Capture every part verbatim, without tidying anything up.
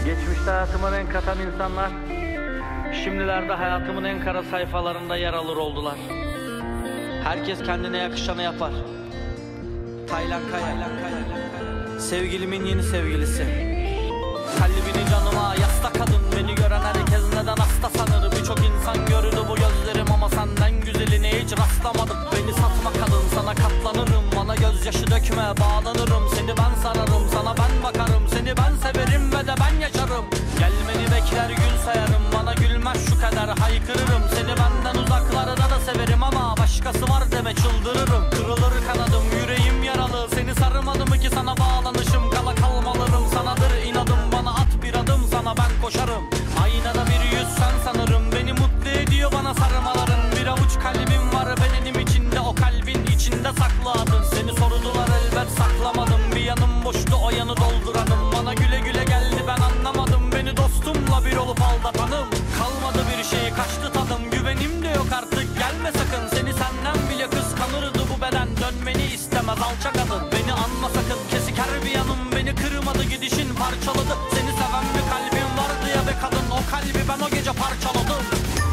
Geçmişte hayatımı renk katan insanlar, şimdilerde hayatımın en kara sayfalarında yer alır oldular. Herkes kendine yakışanı yapar. Taylan Kaya, sevgilimin yeni sevgilisi. Kalbini canıma yasta kadın, beni gören herkes neden hasta sanır. Birçok insan gördü bu gözlerim ama senden güzeline hiç rastlamadım. Beni satma kadın, sana katlanırım, bana gözyaşı dökme, bağlanırım. Seni ben sararım, sana ben bakarım, seni ben severim ve de ben yaşarım. Gelmeni bekler gün sayarım, bana gülmez şu kadar haykırırım. Seni benden uzaklarda da severim ama başkası var deme çıldırırım. Kırılır kanadım, yüreğim yaralı, seni sarmadım ki sana bağlanışım. Kala kalmalarım sanadır inadım, bana at bir adım, sana ben koşarım. Aynada bir yüz sen sanırım, beni mutlu ediyor bana sarmaların. Bir avuç kalbim var bedenim içinde, o kalbin içinde saklı adın. Seni sordular elbet saklamadım, bir yanım boştu o yanı dolduranım. Bana güle güle geldi ben anlamadım, beni dostumla bir olup aldatanım. Kalmadı bir şey, kaçtı tadım, güvenim de yok artık, gelme sakın. Seni senden bile kıskanırdı bu beden, dönmeni istemez alçak kadın. Beni anma sakın, kesik her bir yanım, beni kırmadı gidişin parçaladı. Seni seven bir kalbim vardı ya be kadın, o kalbi ben o gece parçaladım.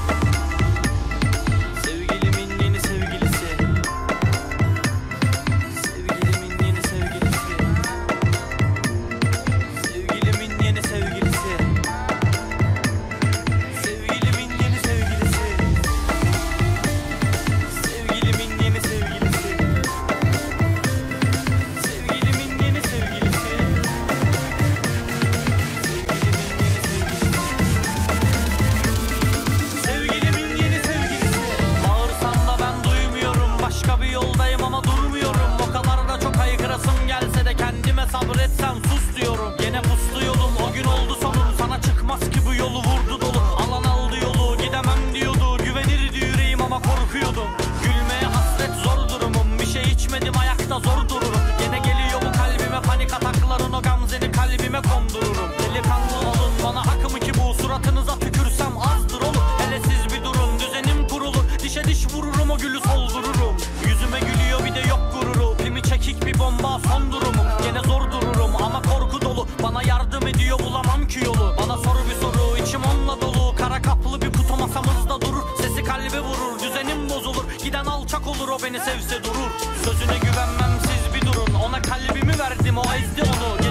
Sevgilimin yeni sevgilisi, sevgilimin yeni sevgilisi, sevgilimin yeni sevgilisi, sevgilimin yeni sevgilisi, sevgilimin yeni sevgilisi, sevgilimin yeni sevgilisi, sevgilimin yeni sevgilisi. Sevgilimin yeni sevgilisi. Bağırsam da ben duymuyorum, başka bir yoldayım ama durmuyorum. O kadar da çok haykırasım gelse de kendime sabretsem sus diyorum. Gene puslu yolum, o gün oldu sonum, sana çıkmaz ki bu yolu vurdu dolu. Alan aldı yolu, gidemem diyordu, güvenirdi yüreğim ama korkuyordum. Gülmeye hasret zor durumum, bir şey içmedim ayakta zor dururum. Gene geliyor bu kalbime panik atakların, o gamzeni kalbime kondururum. Delikanlı olun, bana hak mı ki bu, suratınıza tükürsem azdır olur. Hele siz bir durun, düzenim kurulur, dişe diş vururum, o gülü soldururum. Yüzüme gülüyor bir de yok gururu, pimi çekik bir bomba son durumum. Gene zor dururum ama korku dolu, bana yardım ediyor bulamam ki yolu. Bana sor bir soru, içim onunla dolu, kara kaplı bir kutu masamızda durur. Sesi kalbe vurur, düzenim bozulur, giden alçak olur, o beni sevse durur. Sözüne güvenmem siz bir durun, ona kalbimi verdim o ezdi onu.